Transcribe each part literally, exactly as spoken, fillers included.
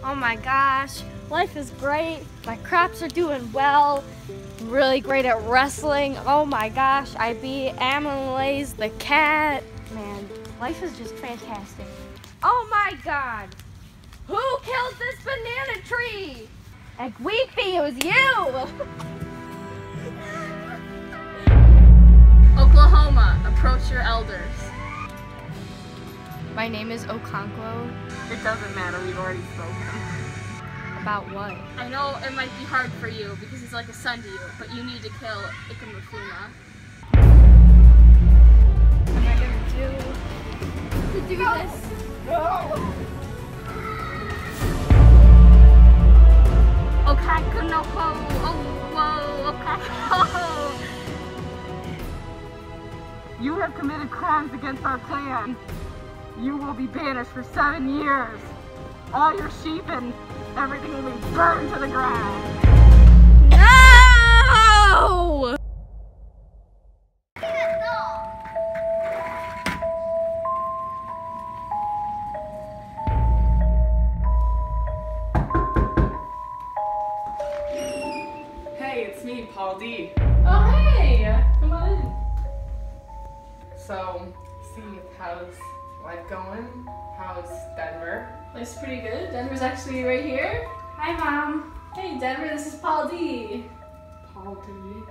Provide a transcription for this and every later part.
Oh my gosh, life is great. My crops are doing well. I'm really great at wrestling. Oh my gosh, I beat Amelai's the cat. Man, life is just fantastic. Oh my God, who killed this banana tree? Weepy, it was you. Oklahoma, approach your elders. My name is Okonkwo. It doesn't matter, we've already spoken. About what? I know it might be hard for you because he's like a son to you, but you need to kill Ikamufuma. What am I gonna do to do No. this? No! Okaku no ho! Oh, whoa! Okaku! You have committed crimes against our clan. You will be banished for seven years. All your sheep and everything will be burned to the ground. No! Hey, it's me, Paul D. Oh, hey! Come on in. So, see, how's life going? How's Denver? Life's pretty good. Denver's actually right here. Hi, Mom. Hey, Denver, this is Paul D. Paul D.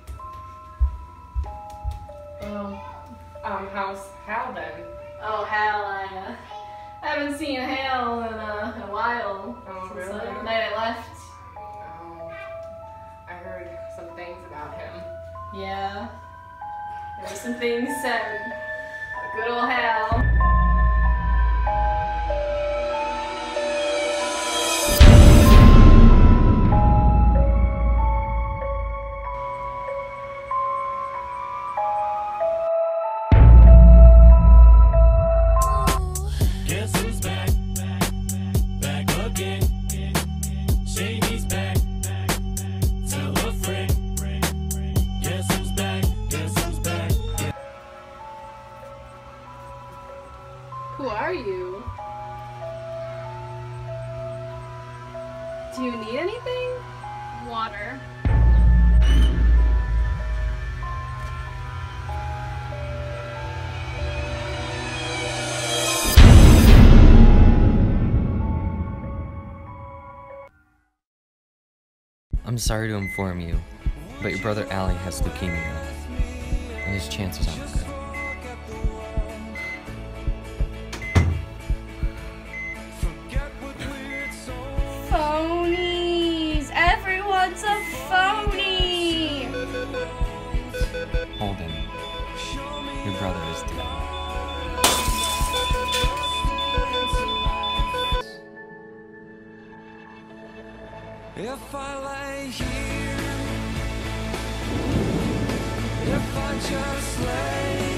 Um, um, how's Hal then? Oh, Hal, I, uh, I haven't seen Hal in, uh, in a while. Oh, since, really? uh, the night I left. Oh, I heard some things about him. Yeah. There were some things said. Good old Hal. Who are you? Do you need anything? Water. I'm sorry to inform you, but your brother Ali has leukemia, and his chances aren't good. Phonies! Everyone's a phony! Holden, your brother is dead. If I lay here, if I just lay